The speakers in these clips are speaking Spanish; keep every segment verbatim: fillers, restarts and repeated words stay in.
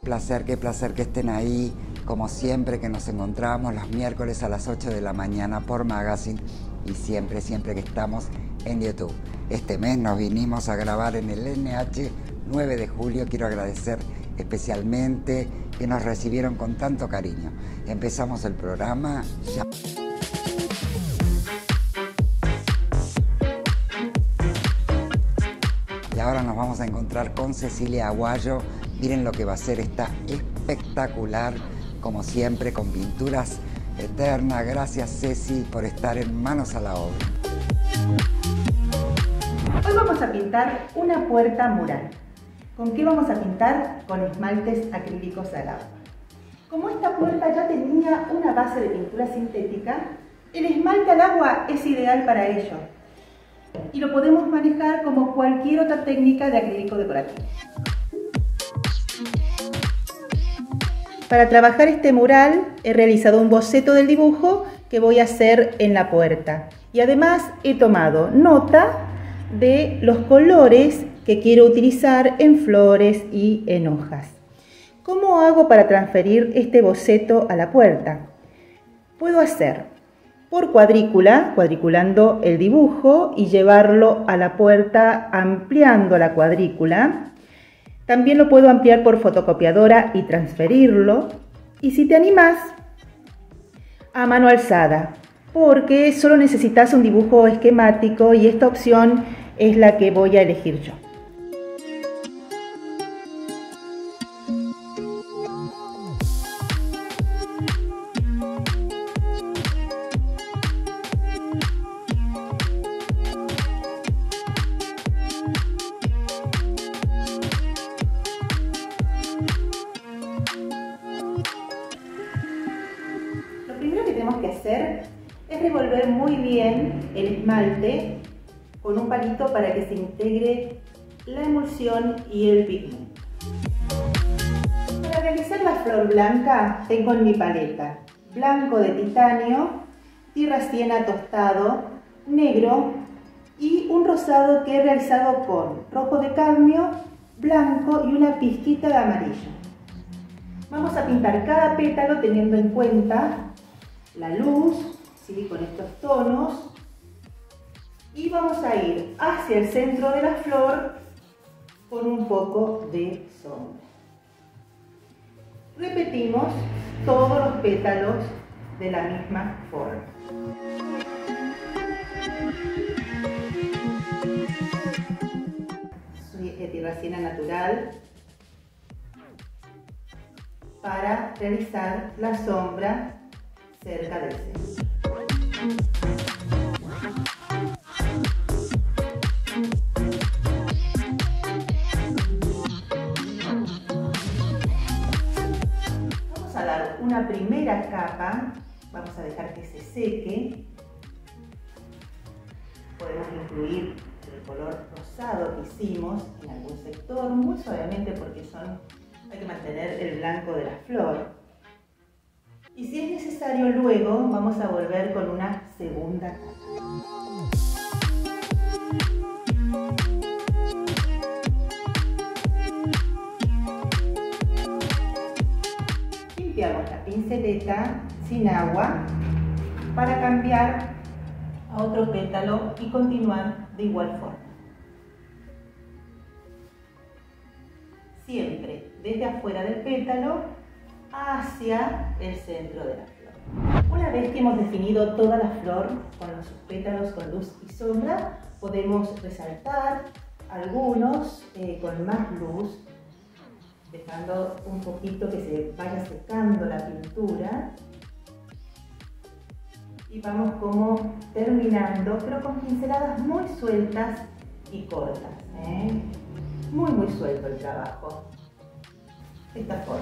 placer, qué placer que estén ahí, como siempre que nos encontramos los miércoles a las ocho de la mañana por Magazine y siempre, siempre que estamos en YouTube. Este mes nos vinimos a grabar en el N H nueve de julio. Quiero agradecer especialmente que nos recibieron con tanto cariño. Empezamos el programa ya. Y ahora nos vamos a encontrar con Cecilia Aguayo. Miren lo que va a ser, está espectacular, como siempre, con pinturas eternas. Gracias, Ceci, por estar en Manos a la Obra. Hoy vamos a pintar una puerta mural. ¿Con qué vamos a pintar? Con esmaltes acrílicos al agua. Como esta puerta ya tenía una base de pintura sintética, el esmalte al agua es ideal para ello. Y lo podemos manejar como cualquier otra técnica de acrílico decorativo. Para trabajar este mural he realizado un boceto del dibujo que voy a hacer en la puerta. Y además he tomado nota de los colores que quiero utilizar en flores y en hojas. ¿Cómo hago para transferir este boceto a la puerta? Puedo hacer por cuadrícula, cuadriculando el dibujo y llevarlo a la puerta ampliando la cuadrícula. También lo puedo ampliar por fotocopiadora y transferirlo. Y si te animas, a mano alzada, porque solo necesitas un dibujo esquemático y esta opción es la que voy a elegir yo. Que hacer es revolver muy bien el esmalte con un palito para que se integre la emulsión y el pigmento. Para realizar la flor blanca tengo en mi paleta blanco de titanio, tierra siena tostado, negro y un rosado que he realizado con rojo de cadmio, blanco y una pizquita de amarillo. Vamos a pintar cada pétalo teniendo en cuenta la luz, ¿sí? Con estos tonos, y vamos a ir hacia el centro de la flor con un poco de sombra. Repetimos todos los pétalos de la misma forma. Soy de tierra siena natural para realizar la sombra cerca del centro. Vamos a dar una primera capa, vamos a dejar que se seque. Podemos incluir el color rosado que hicimos en algún sector, muy suavemente porque son, hay que mantener el blanco de la flor. Y si es necesario, luego vamos a volver con una segunda capa. Limpiamos la pinceleta sin agua para cambiar a otro pétalo y continuar de igual forma. Siempre desde afuera del pétalo hacia el centro de la flor. Una vez que hemos definido toda la flor con los pétalos con luz y sombra, podemos resaltar algunos eh, con más luz, dejando un poquito que se vaya secando la pintura. Y vamos como terminando, pero con pinceladas muy sueltas y cortas, ¿eh? Muy muy suelto el trabajo. De esta forma.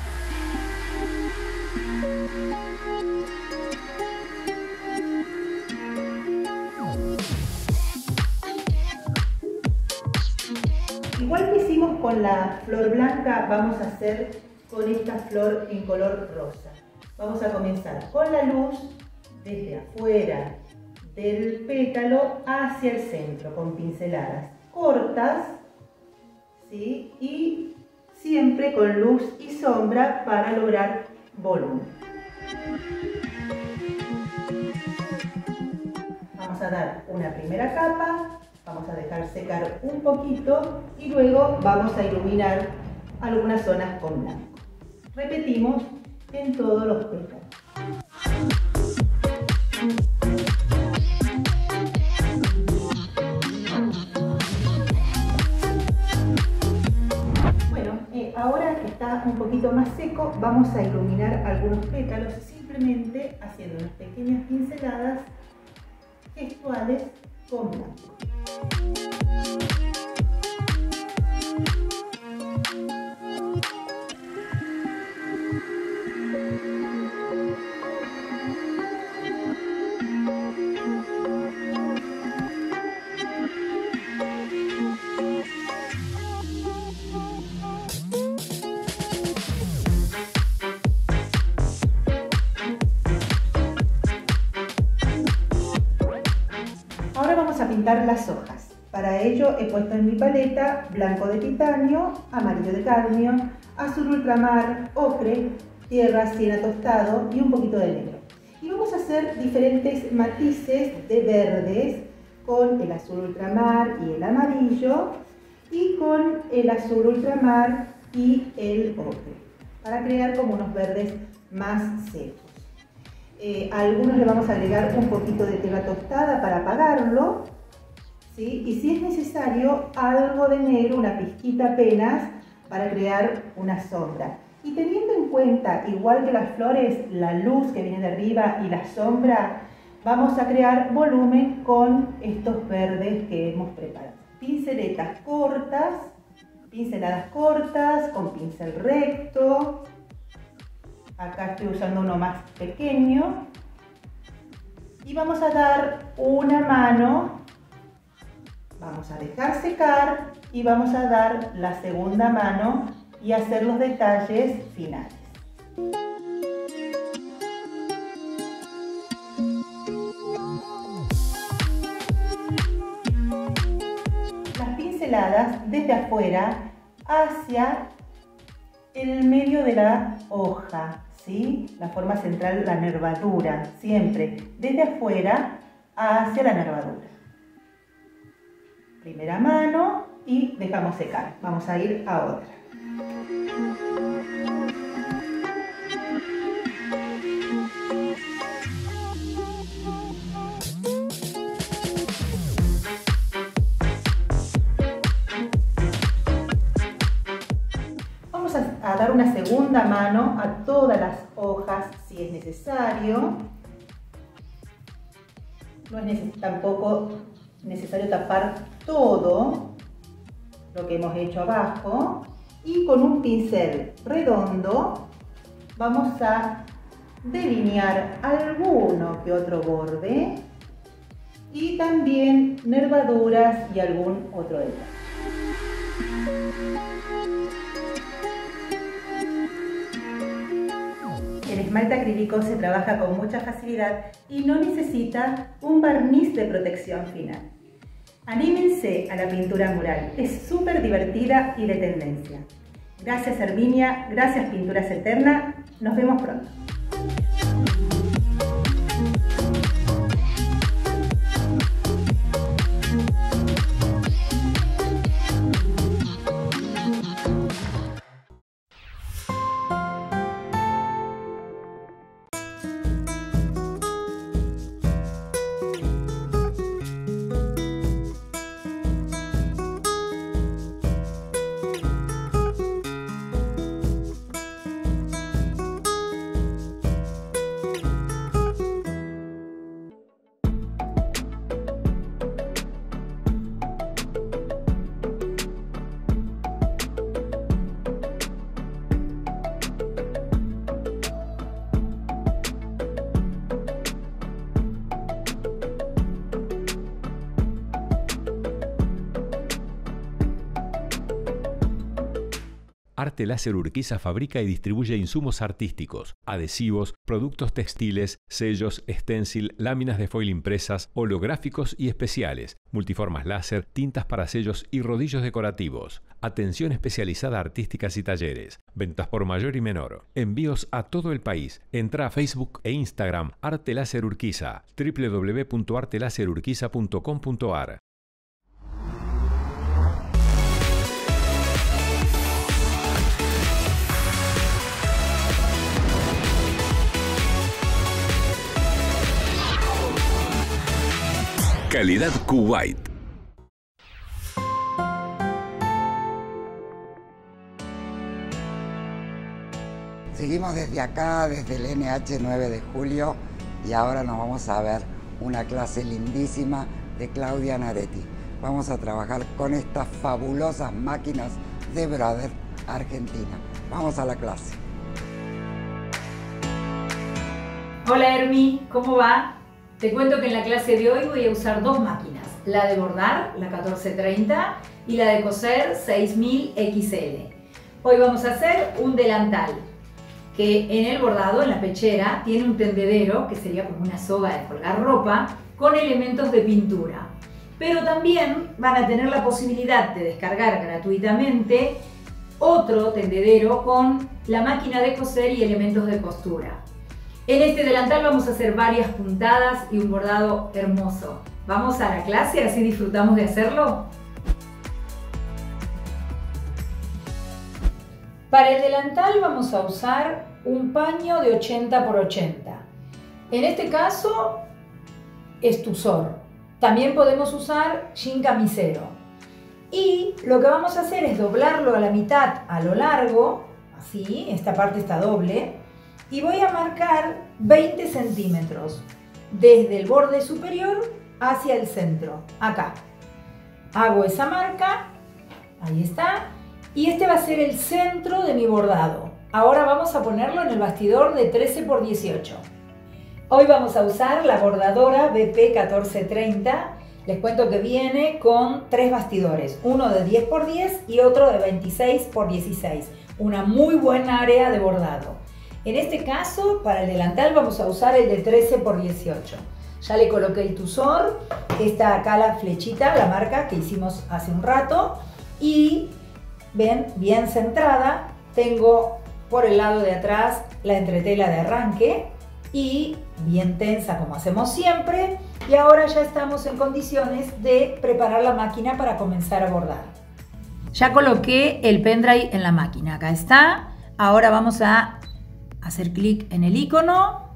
Igual que hicimos con la flor blanca, vamos a hacer con esta flor en color rosa. Vamos a comenzar con la luz desde afuera del pétalo hacia el centro, con pinceladas cortas, ¿sí? Y siempre con luz y sombra para lograr volumen. Vamos a dar una primera capa, vamos a dejar secar un poquito y luego vamos a iluminar algunas zonas con blanco. Repetimos en todos los pétalos. Bueno, eh, ahora que está un poquito más seco, vamos a iluminar algunos pétalos simplemente haciendo unas pequeñas pinceladas gestuales con blanco. Ahora vamos a pintar las hojas. Para ello he puesto en mi paleta blanco de titanio, amarillo de cadmio, azul ultramar, ocre, tierra, siena tostado y un poquito de negro. Y vamos a hacer diferentes matices de verdes con el azul ultramar y el amarillo y con el azul ultramar y el ocre para crear como unos verdes más secos. Eh, a algunos le vamos a agregar un poquito de tela tostada para apagarlo, ¿sí? Y si es necesario algo de negro, una pizquita apenas, para crear una sombra. Y teniendo en cuenta, igual que las flores, la luz que viene de arriba y la sombra, vamos a crear volumen con estos verdes que hemos preparado. Pinceletas cortas, pinceladas cortas, con pincel recto. Acá estoy usando uno más pequeño. Y vamos a dar una mano, vamos a dejar secar y vamos a dar la segunda mano y hacer los detalles finales. Las pinceladas desde afuera hacia el medio de la hoja, ¿sí? La forma central, la nervadura, siempre desde afuera hacia la nervadura. Primera mano y dejamos secar. Vamos a ir a otra. A dar una segunda mano a todas las hojas si es necesario. No es neces- tampoco necesario tapar todo lo que hemos hecho abajo. Y con un pincel redondo vamos a delinear alguno que otro borde y también nervaduras y algún otro detalle. El esmalte acrílico se trabaja con mucha facilidad y no necesita un barniz de protección final. Anímense a la pintura mural, es súper divertida y de tendencia. Gracias Herminia, gracias Pinturas Eterna, nos vemos pronto. Arte Láser Urquiza fabrica y distribuye insumos artísticos, adhesivos, productos textiles, sellos, stencil, láminas de foil impresas, holográficos y especiales, multiformas láser, tintas para sellos y rodillos decorativos. Atención especializada a artísticas y talleres. Ventas por mayor y menor. Envíos a todo el país. Entra a Facebook e Instagram Arte Láser Urquiza. doble u doble u doble u punto arte láser urquiza punto com punto a r. Calidad Kuwait. Seguimos desde acá, desde el N H nueve de julio, y ahora nos vamos a ver una clase lindísima de Claudia Naretti. Vamos a trabajar con estas fabulosas máquinas de Brother Argentina. Vamos a la clase. Hola Hermi, ¿cómo va? Te cuento que en la clase de hoy voy a usar dos máquinas, la de bordar, la catorce treinta, y la de coser seis mil equis ele. Hoy vamos a hacer un delantal, que en el bordado, en la pechera, tiene un tendedero, que sería como una soga de colgar ropa, con elementos de pintura. Pero también van a tener la posibilidad de descargar gratuitamente otro tendedero con la máquina de coser y elementos de costura. En este delantal vamos a hacer varias puntadas y un bordado hermoso. Vamos a la clase, así disfrutamos de hacerlo. Para el delantal vamos a usar un paño de ochenta por ochenta. En este caso es tuzor. También podemos usar jean camisero. Y lo que vamos a hacer es doblarlo a la mitad a lo largo, así, esta parte está doble. Y voy a marcar veinte centímetros desde el borde superior hacia el centro, acá. Hago esa marca, ahí está, y este va a ser el centro de mi bordado. Ahora vamos a ponerlo en el bastidor de trece por dieciocho. Hoy vamos a usar la bordadora B P catorce treinta. Les cuento que viene con tres bastidores, uno de diez por diez y otro de veintiséis por dieciséis. Una muy buena área de bordado. En este caso, para el delantal vamos a usar el de trece por dieciocho. Ya le coloqué el tuzor, está acá la flechita, la marca que hicimos hace un rato. Y ven, bien centrada, tengo por el lado de atrás la entretela de arranque y bien tensa como hacemos siempre. Y ahora ya estamos en condiciones de preparar la máquina para comenzar a bordar. Ya coloqué el pendrive en la máquina, acá está. Ahora vamos a hacer clic en el icono.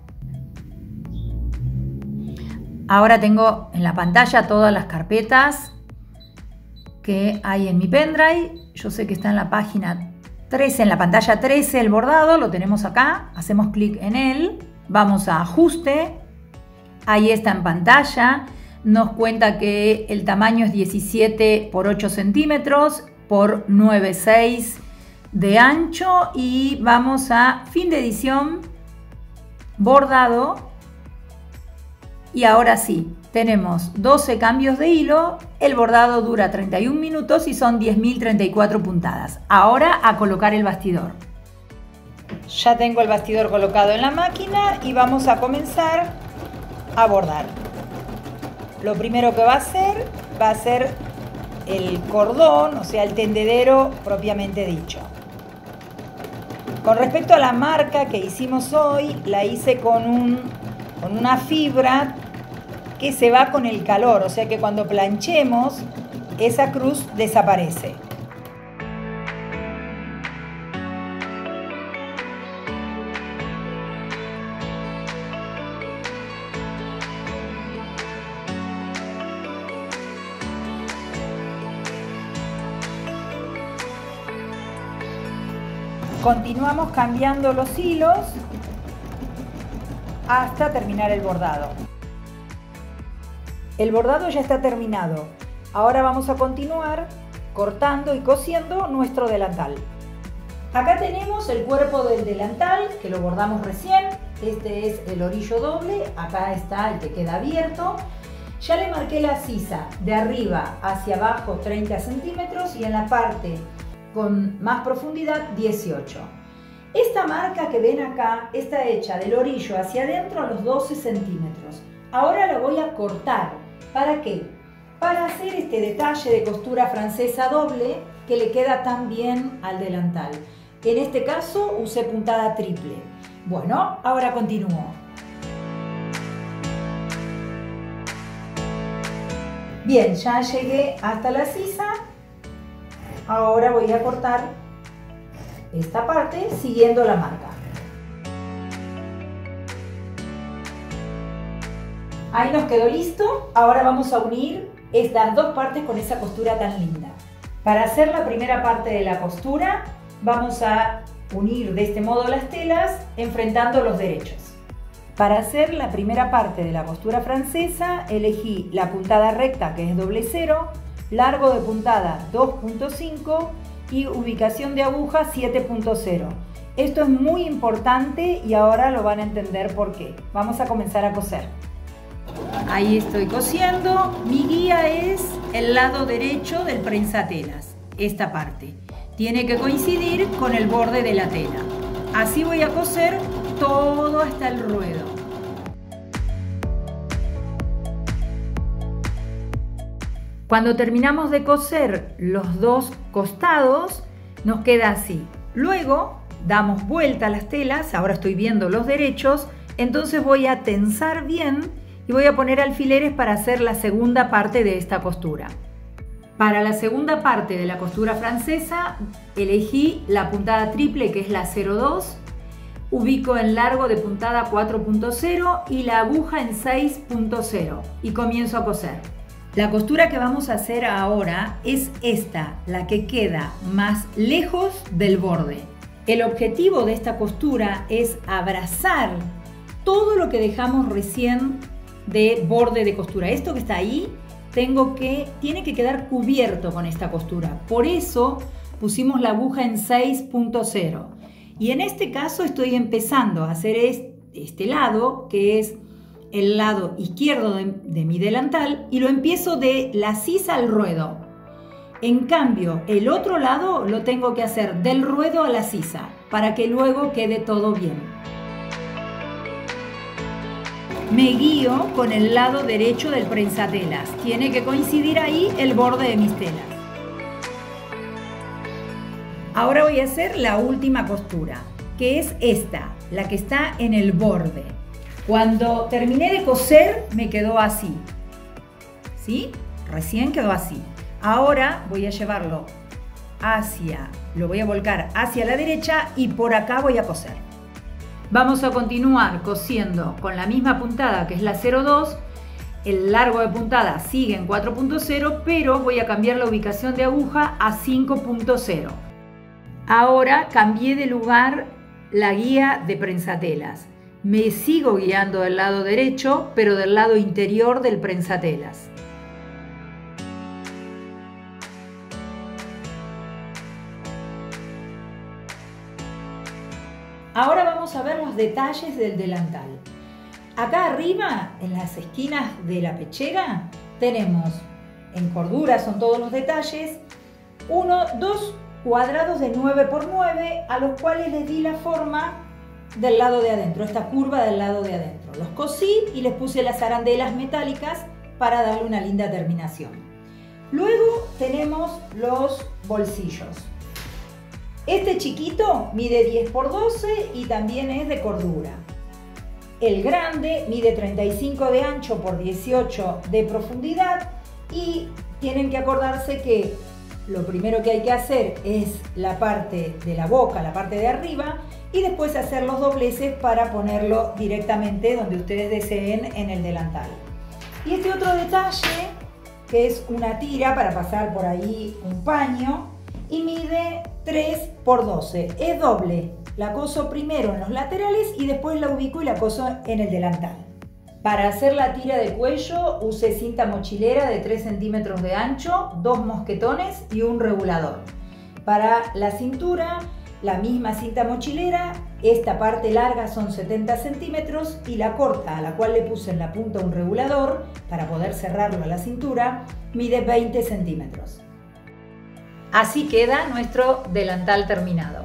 Ahora tengo en la pantalla todas las carpetas que hay en mi pendrive. Yo sé que está en la página trece, en la pantalla trece el bordado, lo tenemos acá. Hacemos clic en él, vamos a ajuste, ahí está en pantalla. Nos cuenta que el tamaño es diecisiete por ocho centímetros por nueve punto seis de ancho y vamos a fin de edición, bordado, y ahora sí, tenemos doce cambios de hilo, el bordado dura treinta y un minutos y son diez mil treinta y cuatro puntadas. Ahora a colocar el bastidor. Ya tengo el bastidor colocado en la máquina y vamos a comenzar a bordar. Lo primero que va a hacer, va a ser el cordón, o sea el tendedero propiamente dicho. Con respecto a la marca que hicimos hoy, la hice con, un, con una fibra que se va con el calor, o sea que cuando planchemos, esa cruz desaparece. Continuamos cambiando los hilos hasta terminar el bordado. El bordado ya está terminado. Ahora vamos a continuar cortando y cosiendo nuestro delantal. Acá tenemos el cuerpo del delantal que lo bordamos recién. Este es el orillo doble, acá está el que queda abierto. Ya le marqué la sisa de arriba hacia abajo treinta centímetros y en la parte con más profundidad dieciocho. Esta marca que ven acá está hecha del orillo hacia adentro a los doce centímetros. Ahora la voy a cortar. ¿Para qué? Para hacer este detalle de costura francesa doble que le queda tan bien al delantal. En este caso usé puntada triple. Bueno, ahora continúo. Bien, ya llegué hasta la sisa. Ahora voy a cortar esta parte siguiendo la marca. Ahí nos quedó listo. Ahora vamos a unir estas dos partes con esa costura tan linda. Para hacer la primera parte de la costura, vamos a unir de este modo las telas enfrentando los derechos. Para hacer la primera parte de la costura francesa, elegí la puntada recta, que es doble cero, largo de puntada dos punto cinco y ubicación de aguja siete punto cero. Esto es muy importante y ahora lo van a entender por qué. Vamos a comenzar a coser. Ahí estoy cosiendo. Mi guía es el lado derecho del prensatelas, esta parte. Tiene que coincidir con el borde de la tela. Así voy a coser todo hasta el ruedo. Cuando terminamos de coser los dos costados, nos queda así. Luego damos vuelta a las telas, ahora estoy viendo los derechos, entonces voy a tensar bien y voy a poner alfileres para hacer la segunda parte de esta costura. Para la segunda parte de la costura francesa elegí la puntada triple, que es la cero dos, ubico el largo de puntada cuatro punto cero y la aguja en seis punto cero y comienzo a coser. La costura que vamos a hacer ahora es esta, la que queda más lejos del borde. El objetivo de esta costura es abrazar todo lo que dejamos recién de borde de costura. Esto que está ahí tengo que, tiene que quedar cubierto con esta costura. Por eso pusimos la aguja en seis punto cero. Y en este caso estoy empezando a hacer este, este lado, que es el lado izquierdo de, de mi delantal, y lo empiezo de la sisa al ruedo. En cambio, el otro lado lo tengo que hacer del ruedo a la sisa, para que luego quede todo bien. Me guío con el lado derecho del prensatelas. Tiene que coincidir ahí el borde de mis telas. Ahora voy a hacer la última costura, que es esta, la que está en el borde. Cuando terminé de coser me quedó así, ¿sí? Recién quedó así. Ahora voy a llevarlo hacia, lo voy a volcar hacia la derecha y por acá voy a coser. Vamos a continuar cosiendo con la misma puntada, que es la cero dos. El largo de puntada sigue en cuatro punto cero, pero voy a cambiar la ubicación de aguja a cinco punto cero. Ahora cambié de lugar la guía de prensatelas. Me sigo guiando del lado derecho, pero del lado interior del prensatelas. Ahora vamos a ver los detalles del delantal. Acá arriba, en las esquinas de la pechera, tenemos en cordura, son todos los detalles, uno, dos cuadrados de nueve por nueve, a los cuales les di la forma del lado de adentro, esta curva del lado de adentro. Los cosí y les puse las arandelas metálicas para darle una linda terminación. Luego tenemos los bolsillos. Este chiquito mide diez por doce y también es de cordura. El grande mide treinta y cinco de ancho por dieciocho de profundidad y tienen que acordarse que lo primero que hay que hacer es la parte de la boca, la parte de arriba, y después hacer los dobleces para ponerlo directamente donde ustedes deseen en el delantal. Y este otro detalle, que es una tira para pasar por ahí un paño, y mide tres por doce. Es doble. La coso primero en los laterales y después la ubico y la coso en el delantal. Para hacer la tira de cuello usé cinta mochilera de tres centímetros de ancho, dos mosquetones y un regulador. Para la cintura, la misma cinta mochilera, esta parte larga son setenta centímetros y la corta, a la cual le puse en la punta un regulador para poder cerrarlo a la cintura, mide veinte centímetros. Así queda nuestro delantal terminado.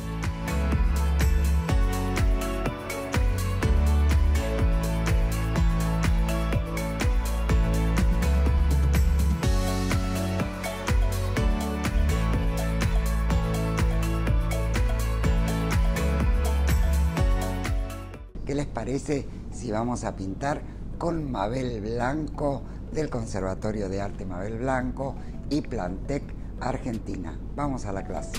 ¿Qué les parece si vamos a pintar con Mabel Blanco del Conservatorio de Arte Mabel Blanco y Plantec Argentina? Vamos a la clase.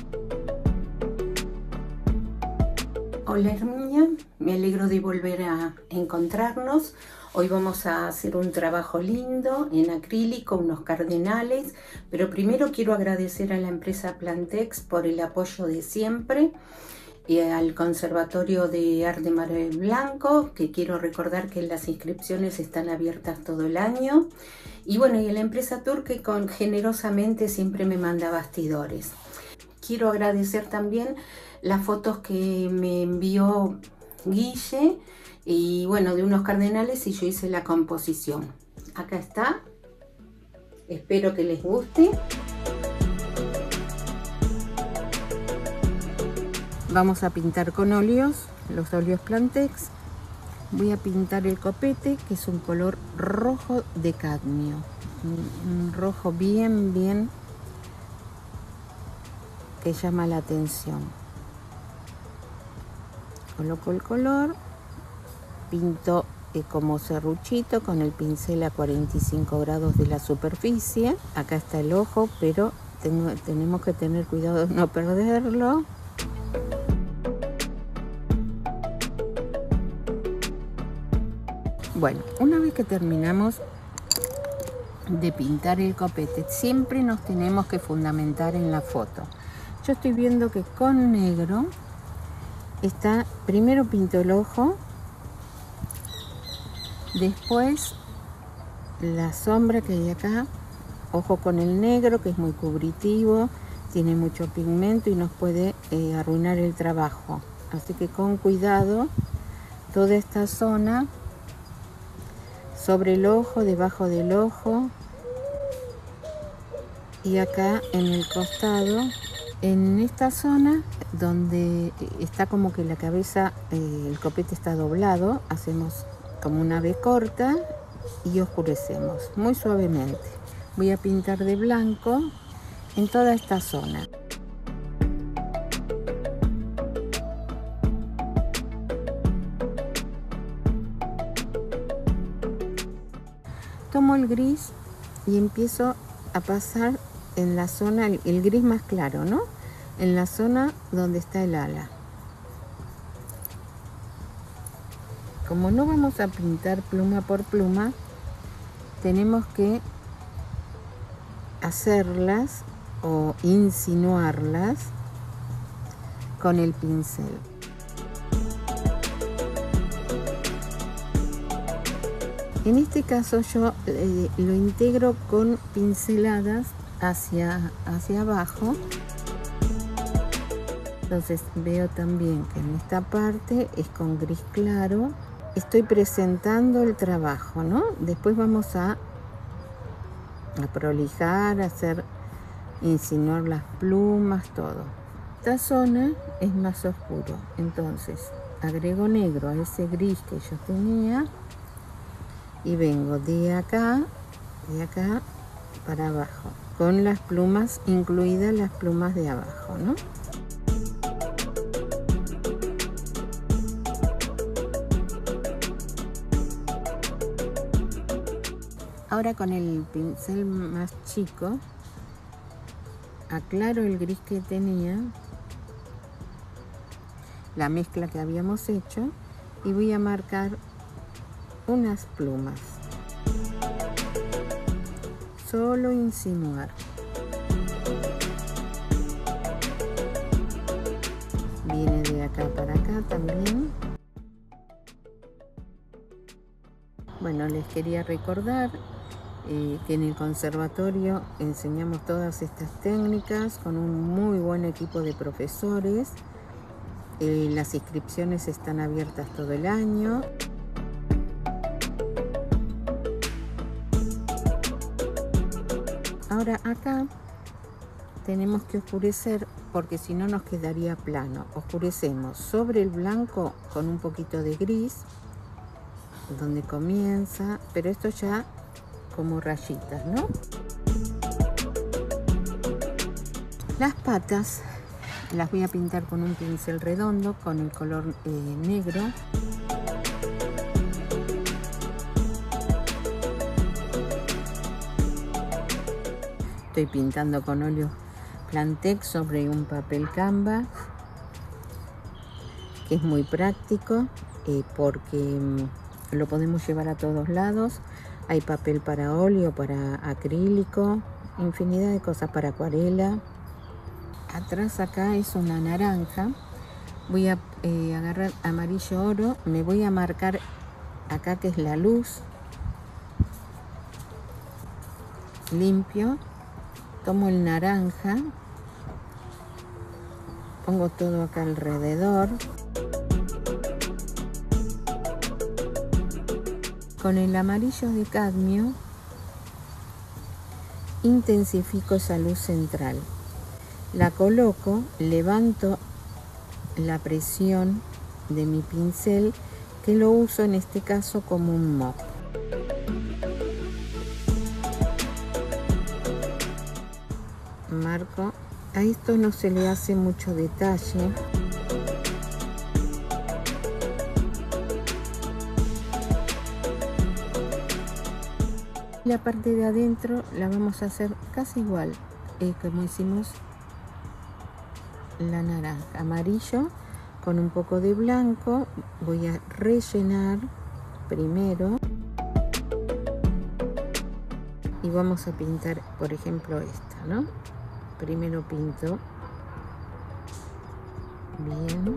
Hola Herminia, me alegro de volver a encontrarnos. Hoy vamos a hacer un trabajo lindo en acrílico, unos cardenales, pero primero quiero agradecer a la empresa Plantex por el apoyo de siempre y al Conservatorio de Arte Mabel Blanco, que quiero recordar que las inscripciones están abiertas todo el año, y bueno, y a la empresa Tour, que con, generosamente siempre me manda bastidores. Quiero agradecer también las fotos que me envió Guille, y bueno, de unos cardenales, y yo hice la composición. Acá está, espero que les guste. Vamos a pintar con óleos, los óleos Plantex. Voy a pintar el copete, que es un color rojo de cadmio. Un rojo bien, bien, que llama la atención. Coloco el color, pinto eh, como serruchito con el pincel a cuarenta y cinco grados de la superficie. Acá está el ojo, pero tengo, tenemos que tener cuidado de no perderlo. Bueno, una vez que terminamos de pintar el copete, siempre nos tenemos que fundamentar en la foto. Yo estoy viendo que con negro está, primero pinto el ojo, después la sombra que hay acá, ojo con el negro, que es muy cubritivo, tiene mucho pigmento y nos puede eh, arruinar el trabajo. Así que con cuidado, toda esta zona, sobre el ojo, debajo del ojo, y acá en el costado, en esta zona donde está como que la cabeza, eh, el copete está doblado, hacemos como una V corta y oscurecemos muy suavemente. Voy a pintar de blanco en toda esta zona. Tomo el gris y empiezo a pasar en la zona, el, el gris más claro, ¿no? En la zona donde está el ala. Como no vamos a pintar pluma por pluma, tenemos que hacerlas o insinuarlas con el pincel. En este caso yo eh, lo integro con pinceladas hacia, hacia abajo. Entonces veo también que en esta parte es con gris claro. Estoy presentando el trabajo, ¿no? Después vamos a, a prolijar, a hacer, insinuar las plumas, todo. Esta zona es más oscuro, entonces agrego negro a ese gris que yo tenía. Y vengo de acá, de acá para abajo, con las plumas, incluidas las plumas de abajo, ¿no? Ahora con el pincel más chico, aclaro el gris que tenía, la mezcla que habíamos hecho, y voy a marcar unas plumas, solo insinuar. Viene de acá para acá también. Bueno, les quería recordar eh, que en el conservatorio enseñamos todas estas técnicas con un muy buen equipo de profesores. Eh, las inscripciones están abiertas todo el año. Ahora acá tenemos que oscurecer porque si no nos quedaría plano. Oscurecemos sobre el blanco con un poquito de gris, donde comienza, pero esto ya como rayitas, ¿no? Las patas las voy a pintar con un pincel redondo con el color eh, negro. Estoy pintando con óleo Plantex sobre un papel canvas, que es muy práctico eh, porque mm, lo podemos llevar a todos lados. Hay papel para óleo, para acrílico, infinidad de cosas, para acuarela. Atrás acá es una naranja. Voy a eh, agarrar amarillo oro, me voy a marcar acá que es la luz. Limpio. Tomo el naranja, pongo todo acá alrededor. Con el amarillo de cadmio intensifico esa luz central. La coloco, levanto la presión de mi pincel, que lo uso en este caso como un mop. Marco, a esto no se le hace mucho detalle. La parte de adentro la vamos a hacer casi igual eh, como hicimos la naranja. Amarillo con un poco de blanco. Voy a rellenar primero y vamos a pintar, por ejemplo, esta, ¿no? Primero pinto bien.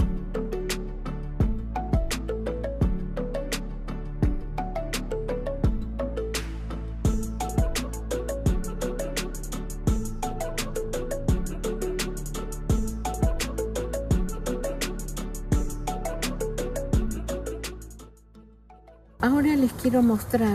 Ahora les quiero mostrar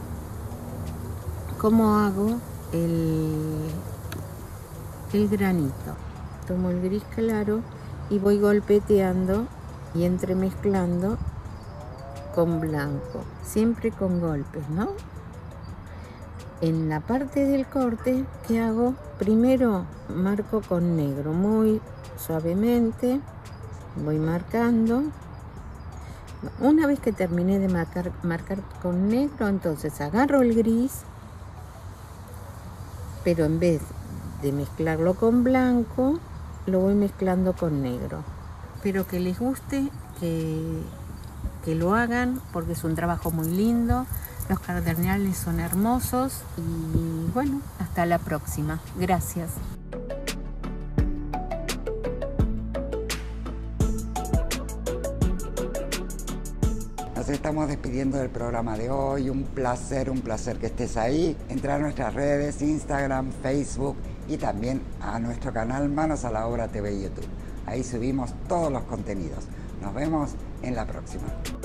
cómo hago el, el granito. Tomo el gris claro y voy golpeteando y entremezclando con blanco, siempre con golpes, ¿no? En la parte del corte, ¿qué hago? Primero marco con negro, muy suavemente, voy marcando. Una vez que terminé de marcar, marcar con negro, entonces agarro el gris, pero en vez de mezclarlo con blanco, lo voy mezclando con negro. Espero que les guste, que, que lo hagan, porque es un trabajo muy lindo. Los cardenales son hermosos y bueno, hasta la próxima. Gracias. Nos estamos despidiendo del programa de hoy. Un placer, un placer que estés ahí. Entra a nuestras redes, Instagram, Facebook y también a nuestro canal Manos a la Obra T V y YouTube. Ahí subimos todos los contenidos. Nos vemos en la próxima.